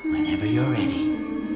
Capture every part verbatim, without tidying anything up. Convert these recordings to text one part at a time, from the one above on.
Whenever you're ready.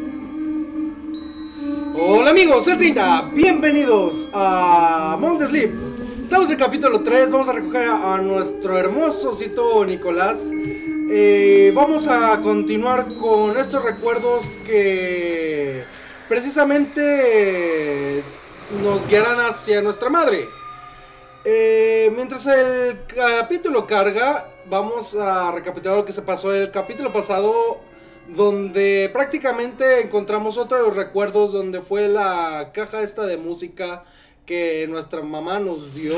Hola amigos, el treinta, bienvenidos a Mount Sleep. Estamos en el capítulo tres, vamos a recoger a nuestro hermoso osito Nicolás. eh, Vamos a continuar con estos recuerdos que precisamente nos guiarán hacia nuestra madre. eh, Mientras el capítulo carga, vamos a recapitular lo que se pasó el capítulo pasado, donde prácticamente encontramos otro de los recuerdos, donde fue la caja esta de música que nuestra mamá nos dio.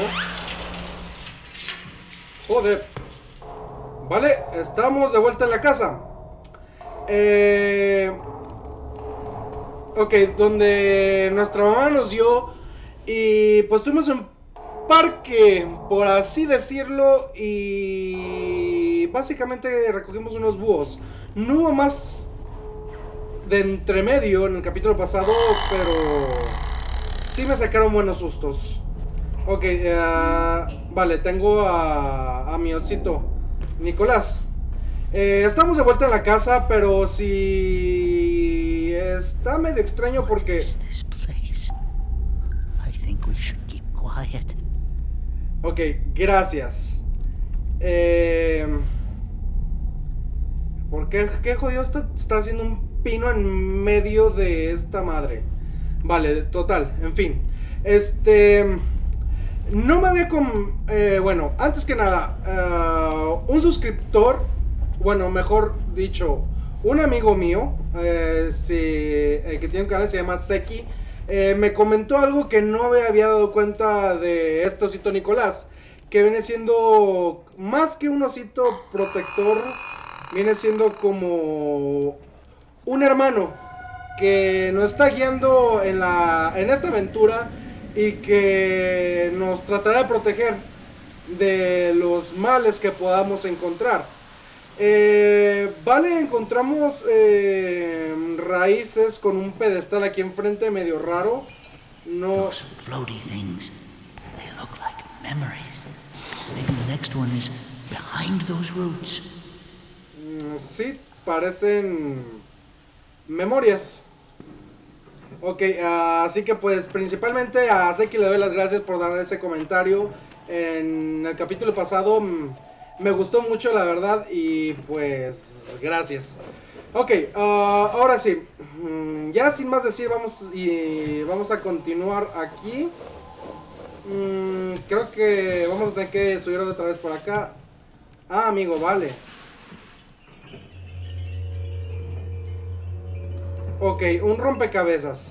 Joder. Vale, estamos de vuelta en la casa. Eh... Ok, donde nuestra mamá nos dio. Y pues tuvimos un parque, por así decirlo. Y básicamente recogimos unos búhos. No hubo más de entremedio en el capítulo pasado, pero sí me sacaron buenos sustos. Ok, uh, vale, tengo a, a mi osito Nicolás. eh, Estamos de vuelta en la casa, pero sí está medio extraño porque... Ok, gracias. Eh... ¿Por qué, qué jodido está, está haciendo un pino en medio de esta madre? Vale, total, en fin. Este... No me había con... Eh, bueno, antes que nada, uh, un suscriptor, bueno, mejor dicho, un amigo mío, eh, si, eh, que tiene un canal, se llama Seki, eh, me comentó algo que no me había dado cuenta de este osito Nicolás, que viene siendo más que un osito protector. Viene siendo como un hermano que nos está guiando en, la, en esta aventura y que nos tratará de proteger de los males que podamos encontrar. Eh, vale, encontramos eh, raíces con un pedestal aquí enfrente medio raro. No. Those floaty things, they look like memories. Maybe the next one is behind those roots. Sí, parecen memorias. Ok, uh, así que pues principalmente a Seki le doy las gracias por dar ese comentario. En el capítulo pasado mm, me gustó mucho, la verdad, y pues gracias. Ok, uh, ahora sí, mm, ya sin más decir, vamos, y vamos a continuar aquí. mm, Creo que vamos a tener que subir otra vez por acá. Ah, amigo, vale. Ok, un rompecabezas.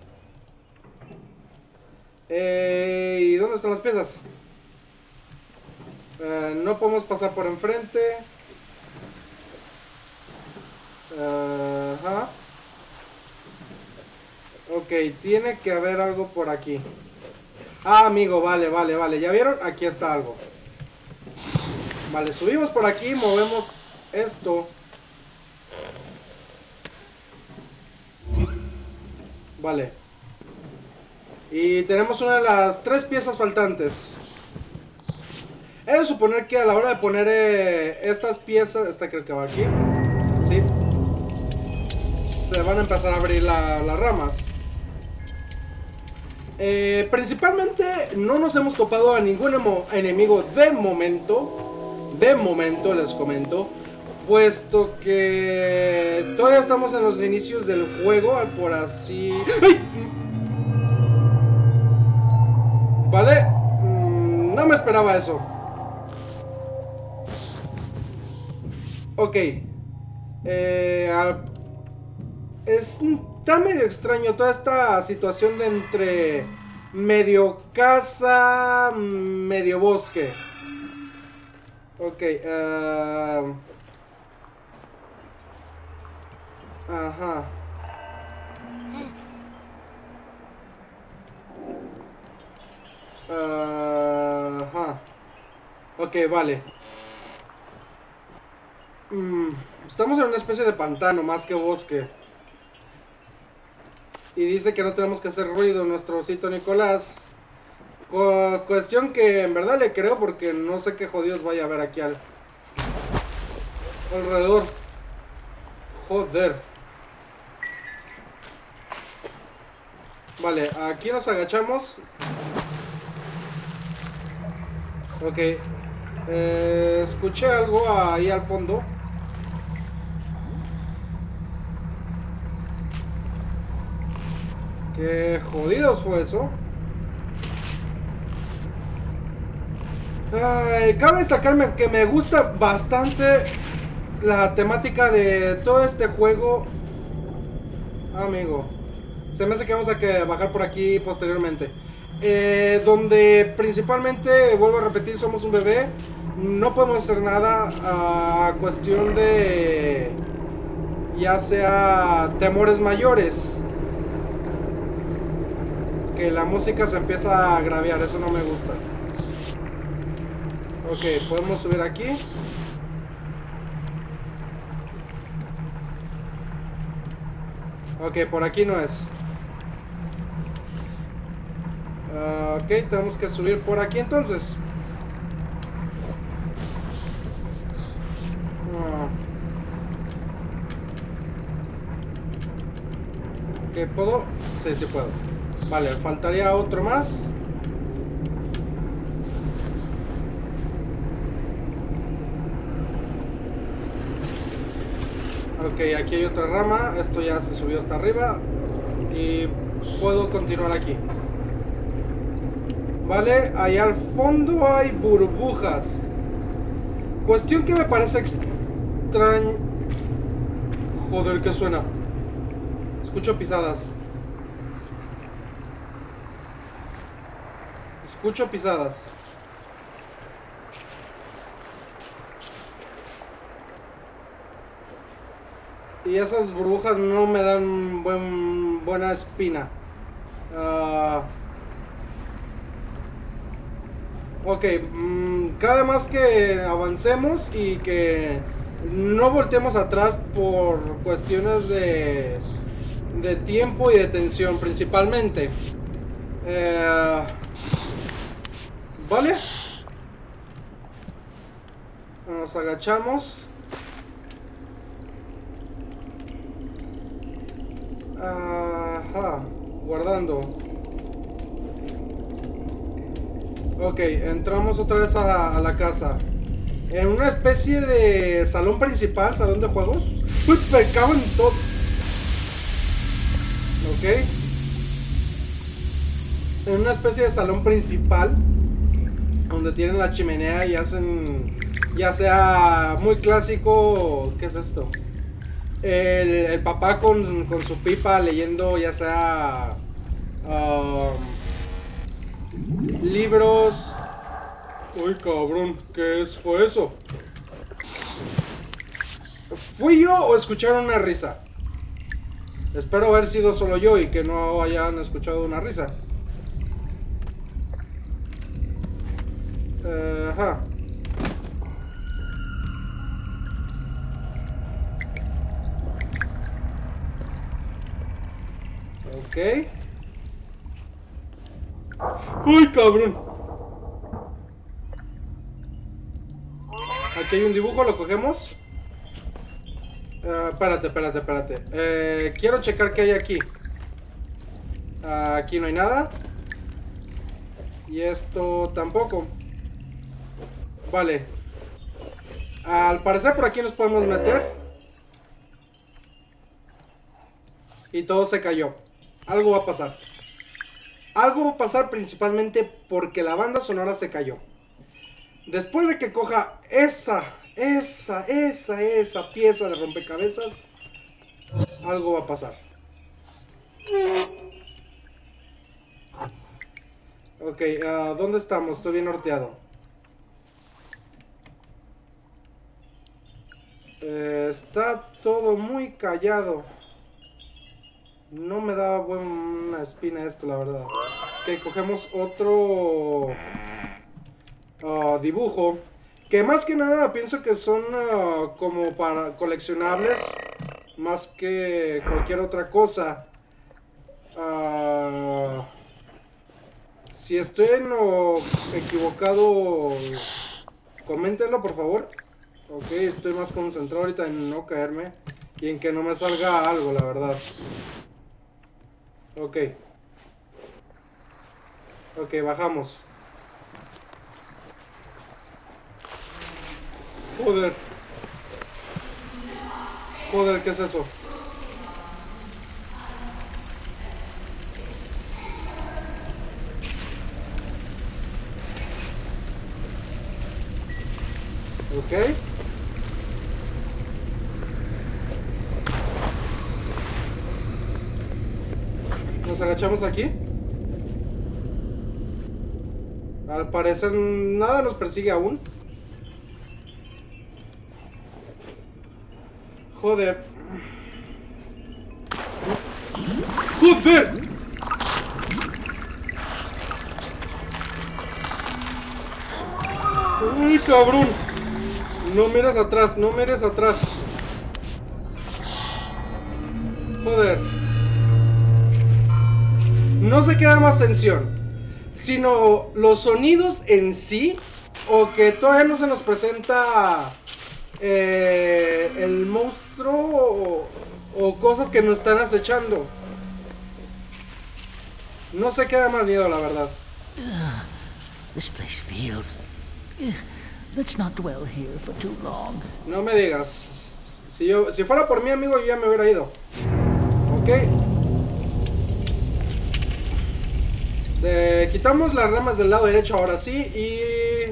Eh, ¿Y dónde están las piezas? Eh, no podemos pasar por enfrente. Uh, ajá. Ok, tiene que haber algo por aquí. Ah, amigo, vale, vale, vale. ¿Ya vieron? Aquí está algo. Vale, subimos por aquí, movemos esto. Vale. Y tenemos una de las tres piezas faltantes. He de suponer que a la hora de poner eh, estas piezas... Esta creo que va aquí. Sí. Se van a empezar a abrir la, las ramas. Eh, principalmente no nos hemos topado a ningún enemigo de momento. De momento les comento. Puesto que todavía estamos en los inicios del juego, por así... ¡Ay! Vale, mm, no me esperaba eso. Ok. Eh, está medio extraño toda esta situación de entre medio casa, medio bosque. Ok, uh... Ajá. Ajá. Ok, vale. mm, Estamos en una especie de pantano más que bosque. Y dice que no tenemos que hacer ruido, nuestro osito Nicolás. Cu cuestión que en verdad le creo, porque no sé qué jodidos vaya a haber aquí al alrededor. Joder. Vale, aquí nos agachamos. Ok. Eh, escuché algo ahí al fondo. Qué jodidos fue eso. Ay, cabe destacarme que me gusta bastante la temática de todo este juego. Amigo, se me hace que vamos a que bajar por aquí posteriormente. Eh, donde principalmente, vuelvo a repetir, somos un bebé. No podemos hacer nada a cuestión de, ya sea temores mayores. Que la música se empieza a agraviar, eso no me gusta. Ok, podemos subir aquí. Ok, por aquí no es. Uh, ok, tenemos que subir por aquí entonces. Uh. Ok, ¿puedo? Sí, sí puedo. Vale, faltaría otro más. Ok, aquí hay otra rama. Esto ya se subió hasta arriba. Y puedo continuar aquí. Vale, ahí al fondo hay burbujas. Cuestión que me parece extraña. Joder, ¿qué suena? Escucho pisadas. Escucho pisadas. Y esas burbujas no me dan buen, buena espina. Uh, ok, mmm, cada más que avancemos y que no volteemos atrás por cuestiones de, de tiempo y de tensión principalmente. Uh, vale. Nos agachamos. Ajá, guardando. Ok, entramos otra vez a, a la casa. En una especie de salón principal, salón de juegos. Uy, me cago en todo. Ok. En una especie de salón principal, donde tienen la chimenea y hacen, ya sea muy clásico. ¿Qué es esto? El, el papá con, con su pipa leyendo, ya sea um, libros. Uy, cabrón, ¿qué es, fue eso? ¿Fui yo o escucharon una risa? Espero haber sido solo yo y que no hayan escuchado una risa. Uh, ajá. Ok. ¡Uy, cabrón! Aquí hay un dibujo, lo cogemos. Uh, espérate, espérate, espérate. Eh, quiero checar qué hay aquí. Uh, aquí no hay nada. Y esto tampoco. Vale. Al parecer por aquí nos podemos meter. Y todo se cayó. Algo va a pasar. Algo va a pasar principalmente porque la banda sonora se cayó. Después de que coja esa, esa, esa, esa pieza de rompecabezas, algo va a pasar. Ok, uh, ¿dónde estamos? Estoy bien norteado. Eh, está todo muy callado. No me da buena espina esto, la verdad. Ok, cogemos otro uh, dibujo. Que más que nada pienso que son uh, como para coleccionables. Más que cualquier otra cosa. Uh, si estoy en lo equivocado, coméntenlo por favor. Ok, estoy más concentrado ahorita en no caerme y en que no me salga algo, la verdad. Ok. Ok, bajamos. Joder. Joder, ¿qué es eso? Ok. Nos agachamos aquí. Al parecer nada nos persigue aún. Joder. ¡Joder! ¡Uy, cabrón! No mires atrás, no mires atrás. Joder. No se queda más tensión, sino los sonidos en sí, o que todavía no se nos presenta eh, el monstruo o, o cosas que nos están acechando. No se queda más miedo, la verdad. Ugh, this place feels... Ugh, let's not dwell here for too long. No me digas. Si, yo, si fuera por mi amigo, yo ya me hubiera ido. Ok. De, quitamos las ramas del lado derecho ahora sí y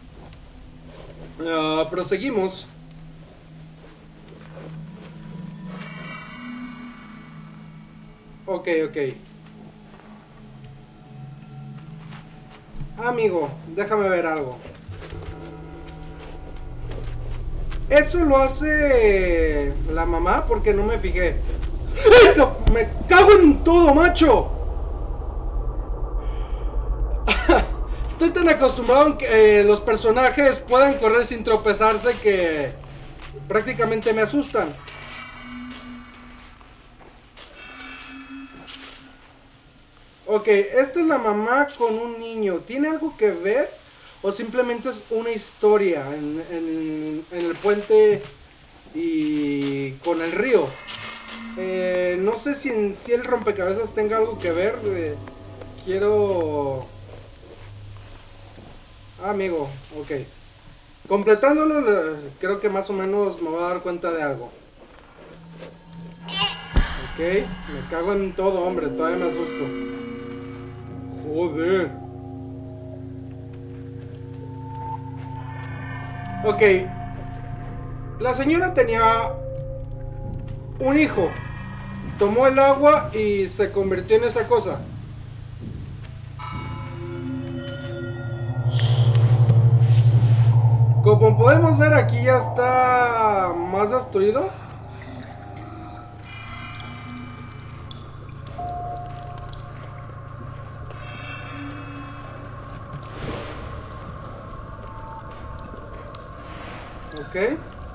uh, proseguimos. Ok, ok. Amigo, déjame ver algo. Eso lo hace la mamá porque no me fijé. ¡Ay, me cago en todo, macho! Estoy tan acostumbrado a que eh, los personajes puedan correr sin tropezarse que prácticamente me asustan. Ok, esta es la mamá con un niño. ¿Tiene algo que ver? ¿O simplemente es una historia en, en, en el puente y con el río? Eh, no sé si en si el rompecabezas tenga algo que ver. Eh, quiero... Ah, amigo, ok. Completándolo, creo que más o menos me voy a dar cuenta de algo. Ok, me cago en todo, hombre, todavía me asusto. Joder. Ok. La señora tenía un hijo. Tomó el agua y se convirtió en esa cosa. Como podemos ver, aquí ya está más destruido. Ok.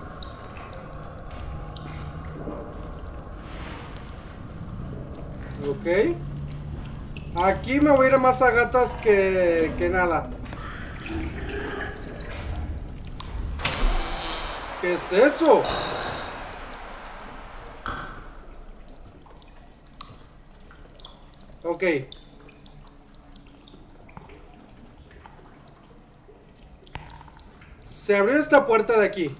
Ok. Aquí me voy a ir más a gatas que, que nada. ¿Qué es eso? Ok. Se abrió esta puerta de aquí.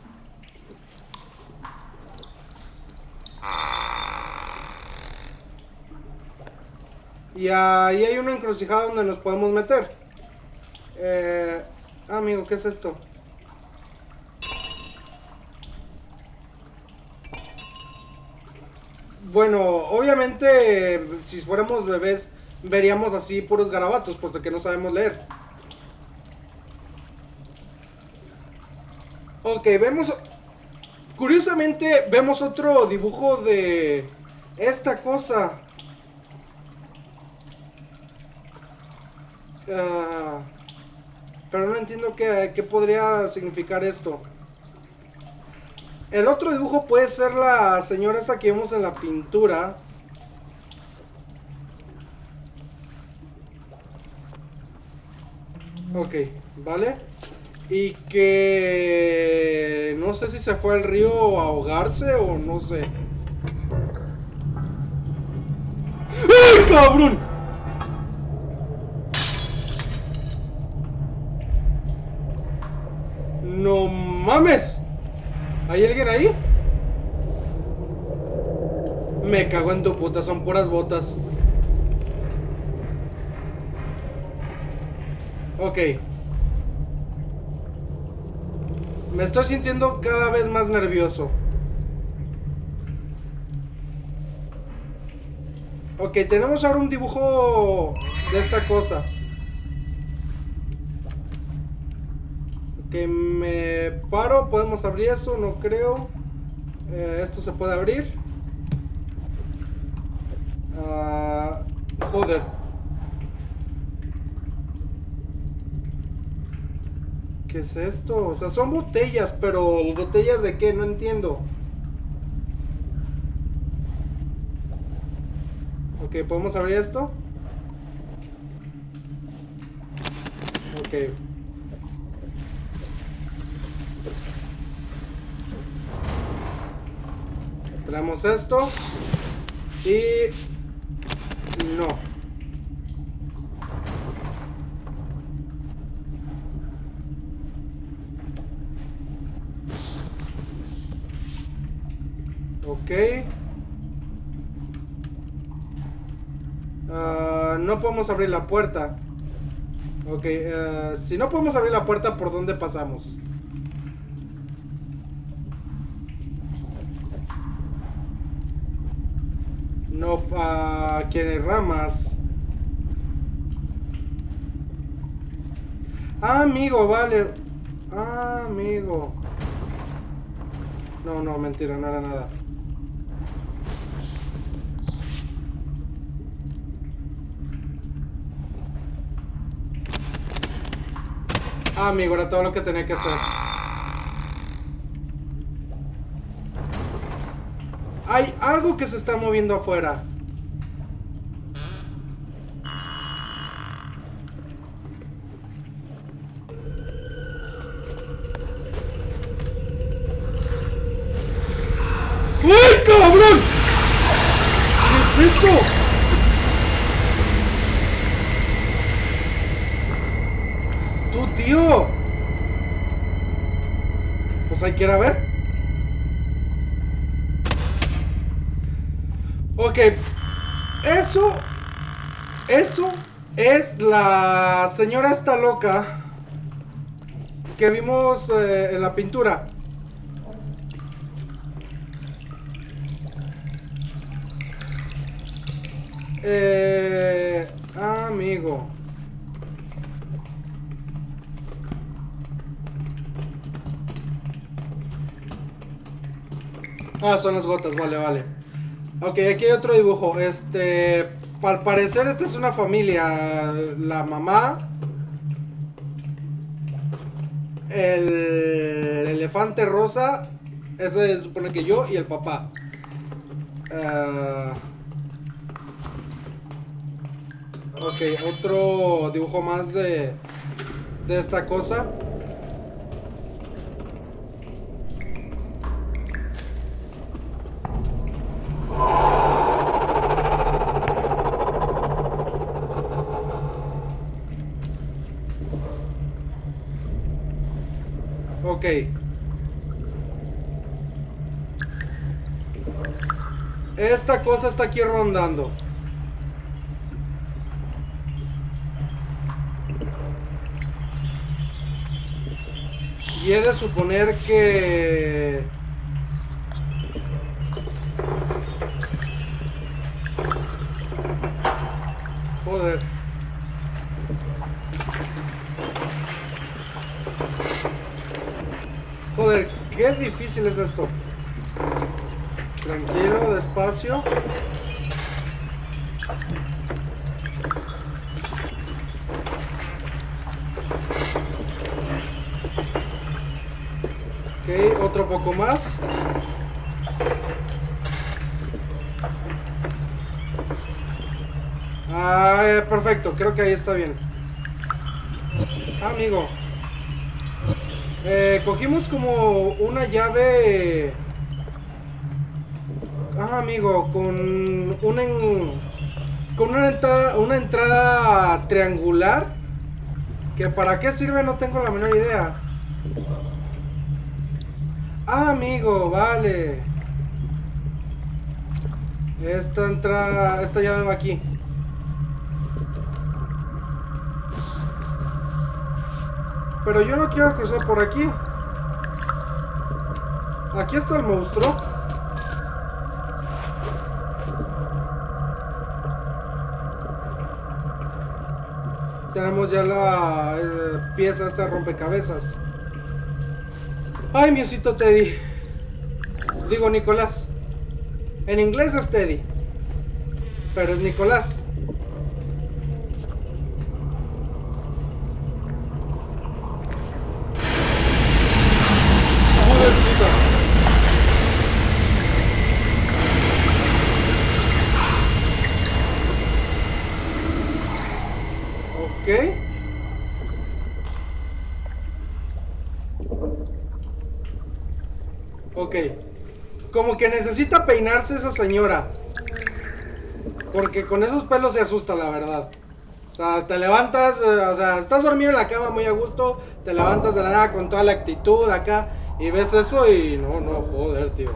Y ahí hay una encrucijada donde nos podemos meter. Eh, ah, amigo, ¿qué es esto? Bueno, obviamente, si fuéramos bebés, veríamos así puros garabatos, puesto que no sabemos leer. Ok, vemos... Curiosamente, vemos otro dibujo de esta cosa. Uh, pero no entiendo qué, qué podría significar esto. El otro dibujo puede ser la señora esta que vemos en la pintura. Ok, vale. Y que... no sé si se fue al río a ahogarse o no sé. ¡Ay, cabrón! ¡No mames! ¿Hay alguien ahí? Me cago en tu puta, son puras botas. Ok. Me estoy sintiendo cada vez más nervioso. Ok, tenemos ahora un dibujo de esta cosa. Ok, me paro. ¿Podemos abrir eso? No creo. Eh, esto se puede abrir. Uh, joder. ¿Qué es esto? O sea, son botellas, pero ¿botellas de qué? No entiendo. Ok, ¿podemos abrir esto? Ok. Traemos esto. Y... no. Ok. Uh, no podemos abrir la puerta. Ok, uh, si no podemos abrir la puerta, ¿por dónde pasamos? No, uh, aquí hay ramas. Ah, amigo, vale. Ah, amigo. No, no, mentira, no era nada. Ah, amigo, era todo lo que tenía que hacer. Hay algo que se está moviendo afuera. ¡Ay, cabrón! ¿Qué es eso? ¡Tu tío! Pues hay que ir a ver. Ok. Eso... Eso es la señora esta loca que vimos eh, en la pintura. Eh... Ah, amigo. Ah, son las gotas, vale, vale. Ok, aquí hay otro dibujo. Este... Al parecer esta es una familia. La mamá, el elefante rosa, ese se supone que yo, y el papá. uh... Ok, otro dibujo más de De esta cosa. Ok. Esta cosa está aquí rondando. Y he de suponer que... Joder. Joder, qué difícil es esto. Tranquilo, despacio. Ok, otro poco más. Ah, perfecto, creo que ahí está bien. Ah, amigo. Eh, cogimos como una llave... Ah, amigo, con una, en... con una, entrada, una entrada triangular. Que para qué sirve no tengo la menor idea. Ah, amigo, vale. Esta entrada... Esta llave va aquí. Pero yo no quiero cruzar por aquí. Aquí está el monstruo. Tenemos ya la eh, pieza esta rompecabezas. Ay, mi osito Teddy. Digo Nicolás. En inglés es Teddy, pero es Nicolás. Joder, puta. Ok. Ok. Como que necesita peinarse esa señora. Porque con esos pelos se asusta, la verdad. O sea, te levantas, eh, o sea, estás dormido en la cama muy a gusto. Te levantas de la nada con toda la actitud acá. Y ves eso y no, no, joder, tío.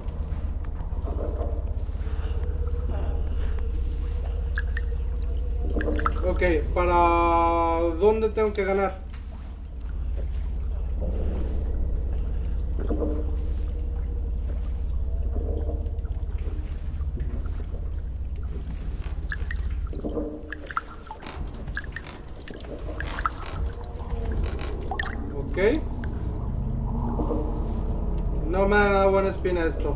Ok, ¿para dónde tengo que ganar? Ok. No me ha dado buena espina esto.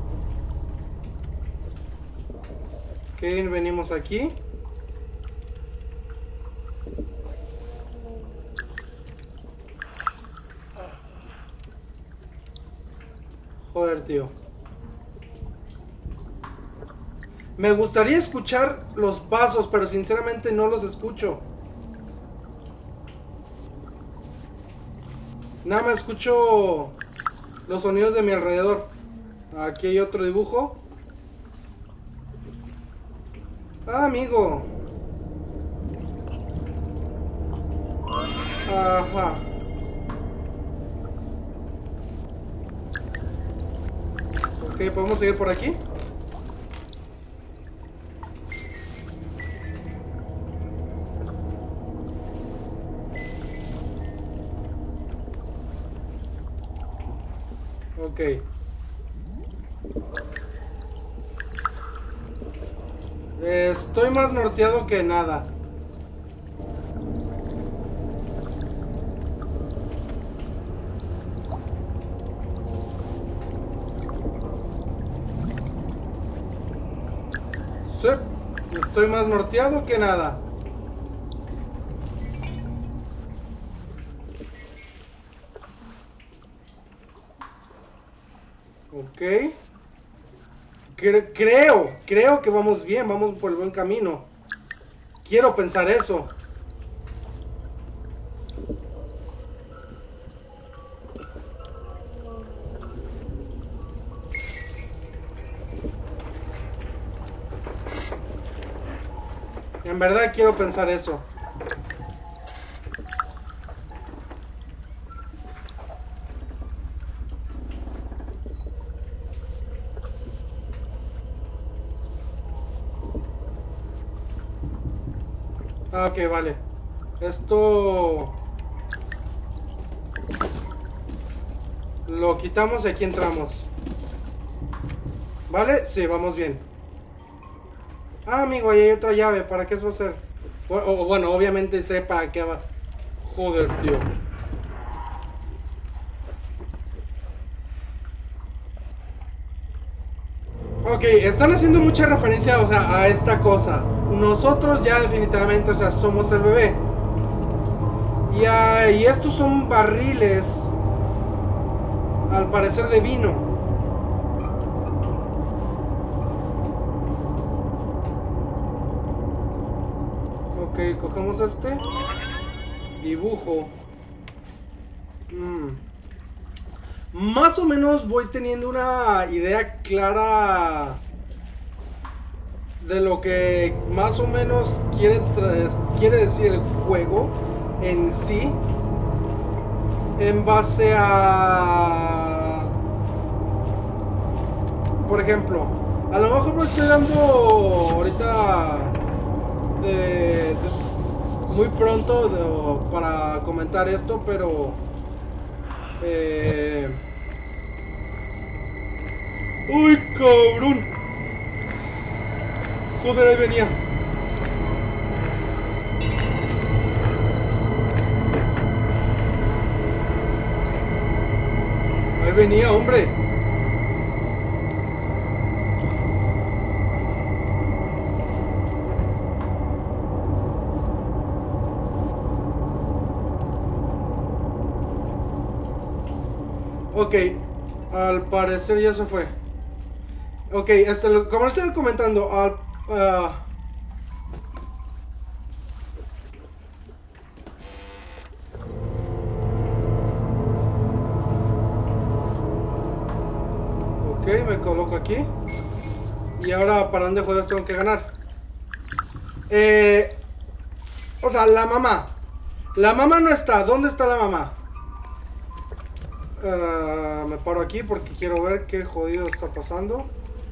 Ok, venimos aquí. Joder, tío. Me gustaría escuchar los pasos, pero sinceramente no los escucho. Nada más escucho los sonidos de mi alrededor. Aquí hay otro dibujo. Ah, amigo. Ajá. Ok, ¿podemos seguir por aquí? Ok. Estoy más norteado que nada. Sí, estoy más norteado que nada. Ok. Cre- creo, creo que vamos bien, vamos por el buen camino. Quiero pensar eso. En verdad quiero pensar eso. Ah, ok, vale. Esto... lo quitamos y aquí entramos. ¿Vale? Sí, vamos bien. Ah, amigo, ahí hay otra llave. ¿Para qué eso va a ser? Bueno, bueno, obviamente sé para qué va. Joder, tío. Ok, están haciendo mucha referencia, o sea, a esta cosa. Nosotros ya definitivamente, o sea, somos el bebé. Y, uh, y estos son barriles, al parecer de vino. Ok, cogemos este dibujo. Mm, más o menos voy teniendo una idea clara de lo que más o menos quiere, quiere decir el juego en sí, en base a, por ejemplo, a lo mejor me estoy dando ahorita de, de muy pronto de, para comentar esto, pero eh, uy, cabrón. Joder, ahí venía. Ahí venía, hombre. Ok, al parecer ya se fue. Ok, este, como les estoy comentando, al... Uh, ok, me coloco aquí. Y ahora, ¿para dónde jodas tengo que ganar? Eh, o sea, la mamá. La mamá no está. ¿Dónde está la mamá? Uh, me paro aquí porque quiero ver qué jodido está pasando.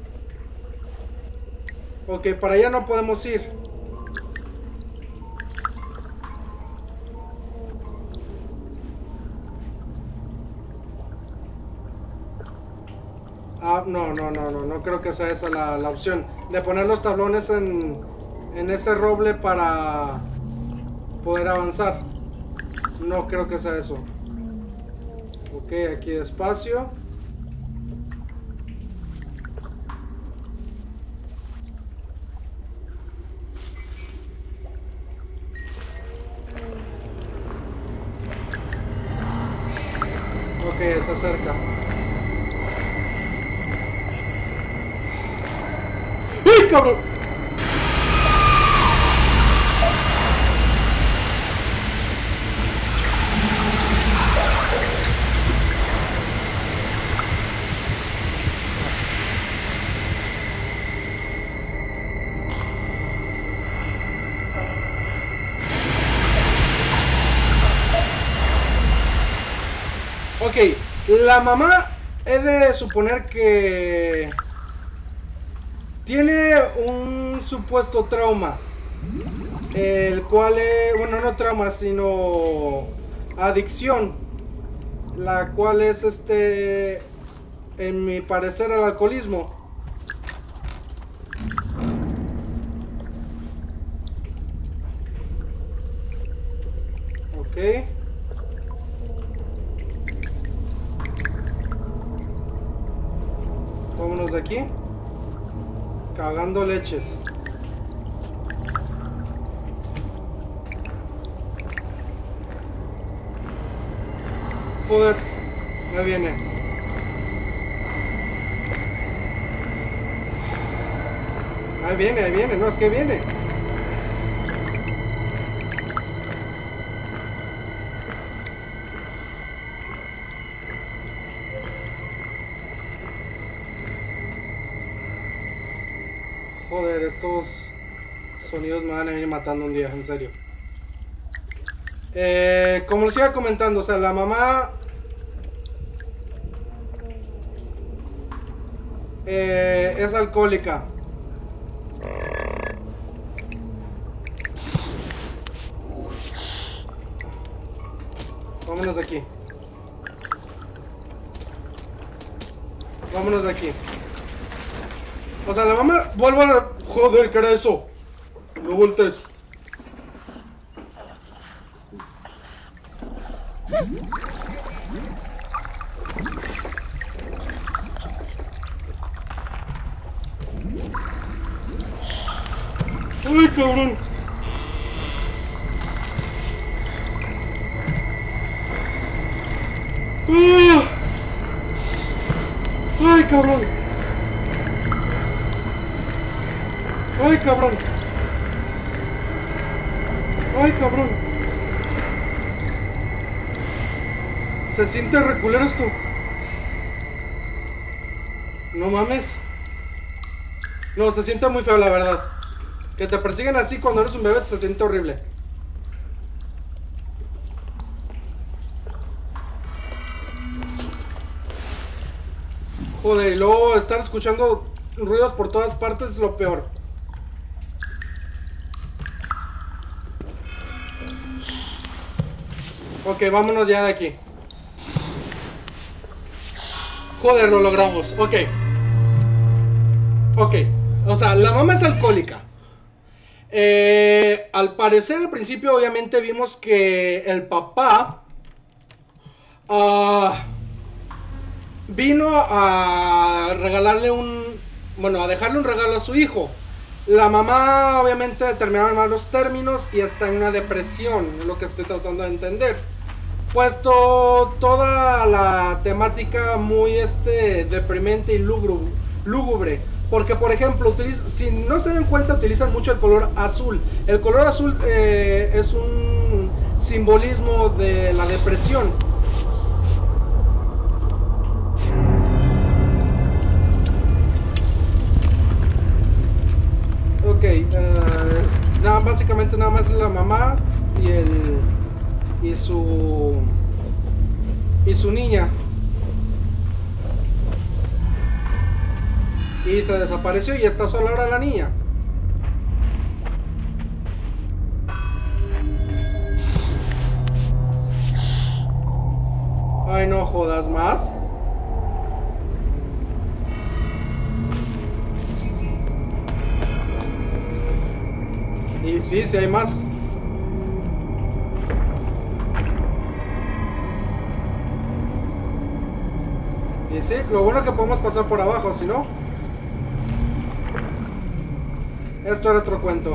Ok, para allá no podemos ir. Ah, no, no, no, no, no creo que sea esa la, la opción. De poner los tablones en, en ese roble para poder avanzar. No creo que sea eso. Ok, aquí despacio. Ok, se acerca. ¡Ay, cabrón! Ok, la mamá he de suponer que tiene un supuesto trauma, el cual es, bueno, no trauma, sino adicción, la cual es, este, en mi parecer, el alcoholismo. Ok. Vámonos de aquí. Cagando leches. Joder. Ahí viene. Ahí viene, ahí viene. No, es que viene. Joder, estos sonidos me van a venir matando un día, en serio. Eh, como les iba comentando, o sea, la mamá eh, es alcohólica. Vámonos de aquí. Vámonos de aquí. O sea, la mamá... Vuelvo a... Joder, ¿qué era eso? No voltees. ¡Ay, cabrón! ¡Ah! ¡Ay, cabrón! ¡Ay, cabrón! ¡Ay, cabrón! Se siente reculero esto. No mames. No, se siente muy feo, la verdad. Que te persiguen así cuando eres un bebé se siente horrible. Joder, y luego estar escuchando ruidos por todas partes es lo peor. Ok, vámonos ya de aquí. Joder, lo logramos. Ok. Ok. O sea, la mamá es alcohólica. Eh, al parecer, al principio, obviamente vimos que el papá uh, vino a regalarle un... Bueno, a dejarle un regalo a su hijo. La mamá, obviamente, terminaron en malos términos y está en una depresión, es lo que estoy tratando de entender. Puesto toda la temática muy este deprimente y lúgubre, lúgubre. Porque, por ejemplo, utiliza, si no se dan cuenta, utilizan mucho el color azul. El color azul eh, es un simbolismo de la depresión. Ok, uh, nada, básicamente nada más es la mamá y el... y su... y su niña. Y se desapareció y está sola ahora la niña. Ay, no jodas más. Y sí, sí hay más. Y sí, lo bueno es que podemos pasar por abajo, si no... Esto era otro cuento.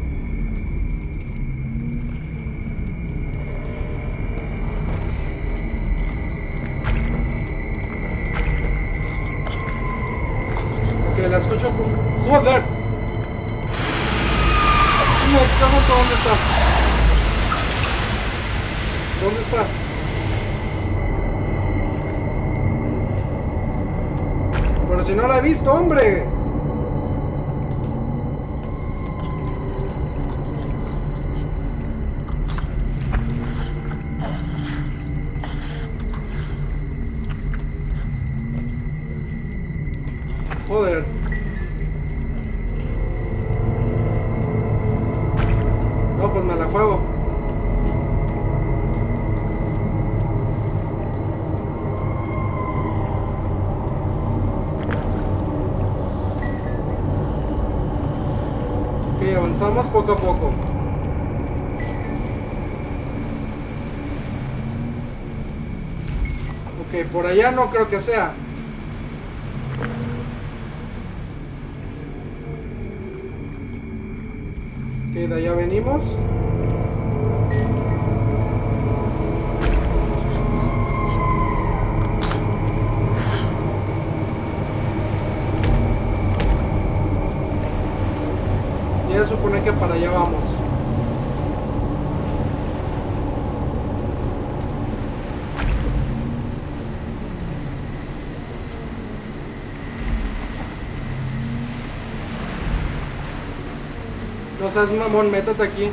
Ok, la escucho por... ¡Joder! Me pregunto dónde está. ¿Dónde está? Pero si no la he visto, hombre. Joder. No, pues me la juego. Ok, avanzamos poco a poco. Ok, por allá no creo que sea. Ok, de allá venimos. Ya se supone que para allá vamos. No seas mamón, métete aquí.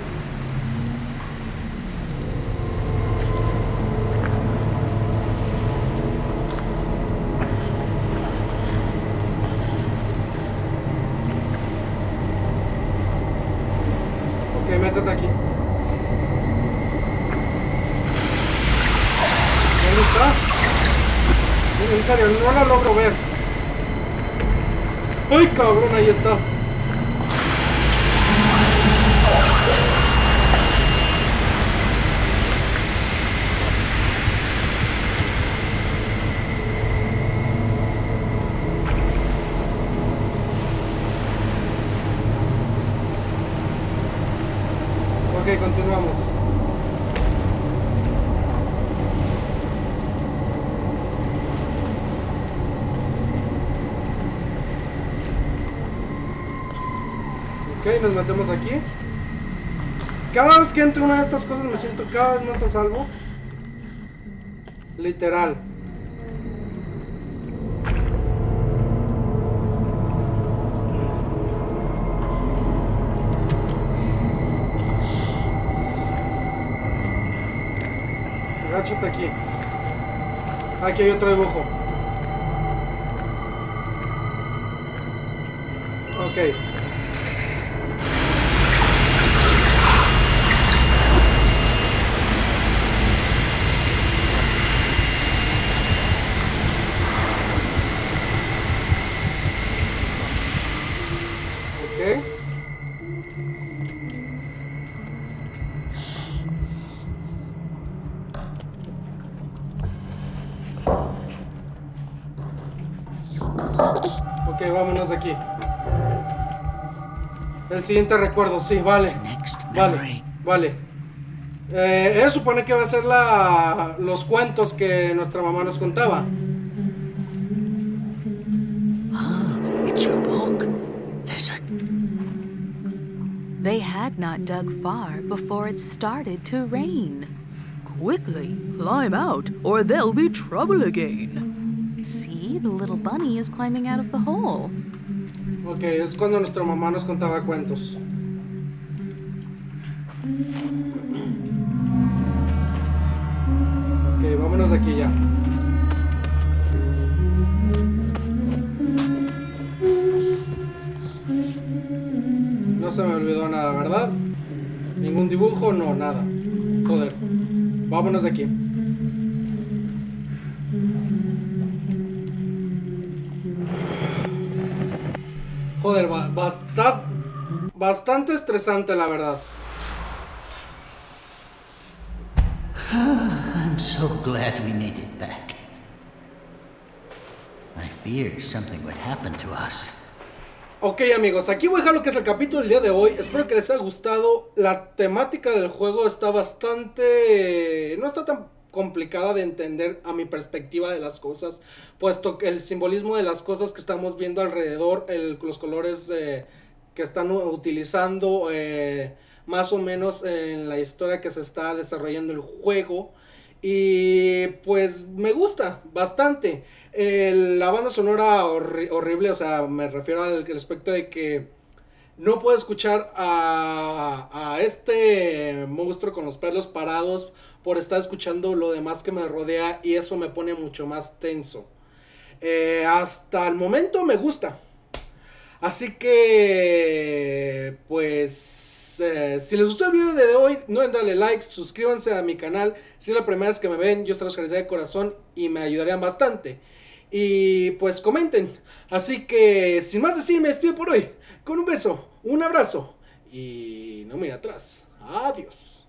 Ok, métete aquí. ¿Dónde está? En serio, no la logro ver. ¡Ay, cabrón! Ahí está. Ok, continuamos. Ok, nos metemos aquí. Cada vez que entro una de estas cosas me siento cada vez más a salvo. Literal. Agáchate aquí. Aquí hay otro dibujo. Ok. Ok. Ok, vámonos de aquí. El siguiente recuerdo, sí, vale. Next Vale, memory. vale. Eh, ella supone que va a ser la, los cuentos que nuestra mamá nos contaba. Ah, it's your book. Listen. They had not dug far before it started to rain. Quickly, climb out, or there'll be trouble again. See, the little bunny is climbing out of the hole. Ok, es cuando nuestra mamá nos contaba cuentos. Ok, vámonos de aquí ya. No se me olvidó nada, ¿verdad? Ningún dibujo, no, nada. Joder. Vámonos de aquí. Joder, ba bastante, bastante estresante, la verdad. I'm so glad we made it back. I feared something would happen to us. Ok, amigos, aquí voy a dejar lo que es el capítulo del día de hoy. Espero que les haya gustado. La temática del juego está bastante... no está tan complicada de entender a mi perspectiva de las cosas, puesto que el simbolismo de las cosas que estamos viendo alrededor, el, los colores eh, que están utilizando, eh, más o menos en la historia que se está desarrollando el juego. Y pues me gusta bastante. Eh, la banda sonora horri horrible, o sea, me refiero al, al aspecto de que no puedo escuchar a, a este monstruo con los pelos parados por estar escuchando lo demás que me rodea, y eso me pone mucho más tenso. Eh, hasta el momento me gusta. Así que pues eh, si les gustó el video de hoy, no olviden darle like, suscríbanse a mi canal. Si es la primera vez que me ven, yo se los agradecería de corazón y me ayudarían bastante. Y pues comenten. Así que sin más decir, me despido por hoy con un beso, un abrazo y no mire atrás. Adiós.